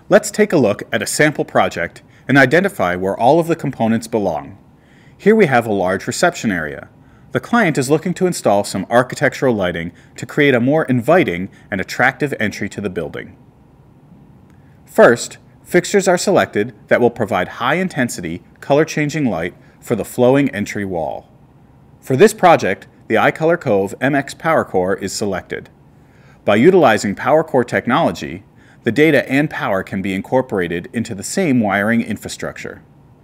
Let's take a look at a sample project and identify where all of the components belong. Here we have a large reception area. The client is looking to install some architectural lighting to create a more inviting and attractive entry to the building. First, fixtures are selected that will provide high-intensity, color-changing light for the flowing entry wall. For this project, the iColor Cove MX Power Core is selected. By utilizing Power Core technology, the data and power can be incorporated into the same wiring infrastructure.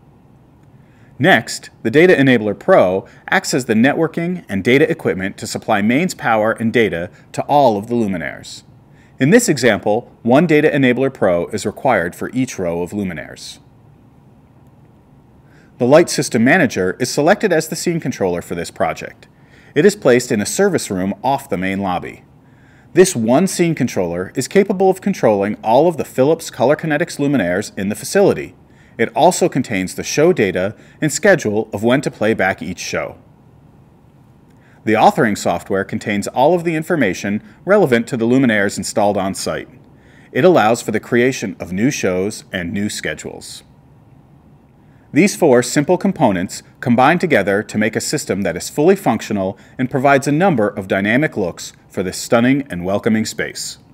Next, the Data Enabler Pro acts as the networking and data equipment to supply mains power and data to all of the luminaires. In this example, one Data Enabler Pro is required for each row of luminaires. The Light System Manager is selected as the scene controller for this project. It is placed in a service room off the main lobby. This one scene controller is capable of controlling all of the Philips Color Kinetics luminaires in the facility. It also contains the show data and schedule of when to play back each show. The authoring software contains all of the information relevant to the luminaires installed on site. It allows for the creation of new shows and new schedules. These four simple components combine together to make a system that is fully functional and provides a number of dynamic looks for this stunning and welcoming space.